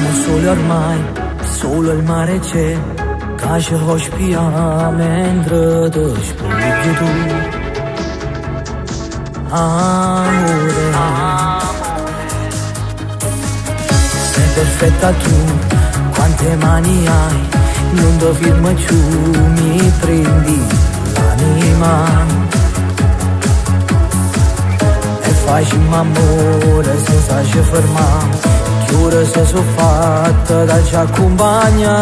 sole ormai, solo il mare c'è, che ci fa spiare mentre ti spogli tu. Amore, sei perfetta tu, quante mani hai, non ti firmo più, mi prendi l'anima. E facciamo amore senza ci fermare, che ora se sono fatta da ci accompagna.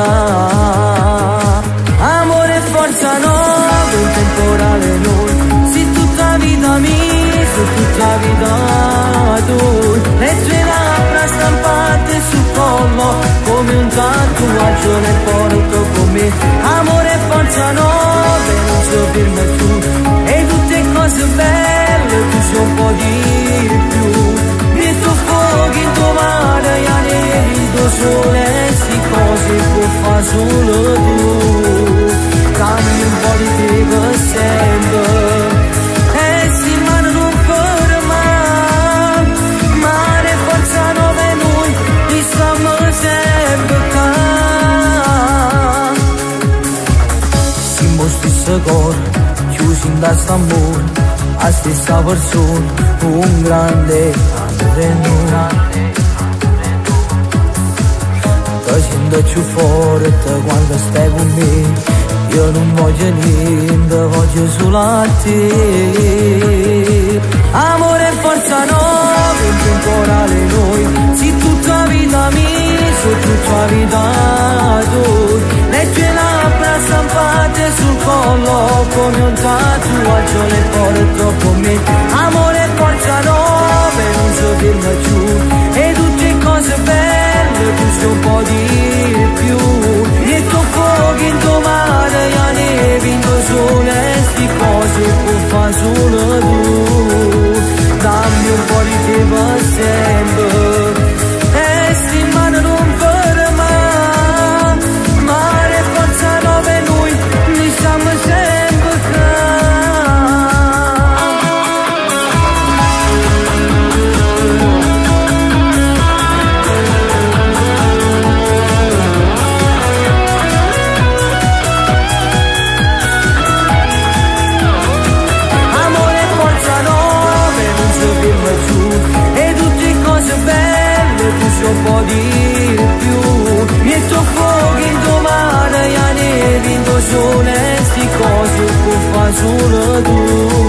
Amore e forza nuova, un temporale noi, si tutta vita mia, su tutta vita tu. Le tue labbra stampate sul collo, come un tatuaggio nel porto con me. Amore e forza nuova, non si ferma più, e tutte cose belle, tu sei un po' di più. Metto fuoco in tuo mare, e anelli tuo sole, sti cose può fare solo tu. Dammi un po' di te per sempre, e si mano non ferma. Mare forza nuova noi, ti stiamo sempre qua. Siamo stesso cuore, chiusi in da st'amore, a stessa persona, un grande amore noi. Ti sento più forte quando stai con me, io non voglio niente, voglio solo a te. Amore e forza nuova, un temporale noi, si tutta vita mia, su tutta vita tu. Le tue labbra stampate sul collo, come un tatuaggio le porto con me. Amore e forza nuova, non si ferma più, e tutte cose belle, tu sei un po' di più. E tu fuoco in tuo mare, e neve in tuo sole, sti cose può fare solo tu. Dammi un po' di te per sempre, e sti mano non ferma. Mare forza nuova noi, noi siamo sempre qua. Un po' di più, metto fuoco in tuo mare, e neve in tuo sole, sti cose può fare solo tu.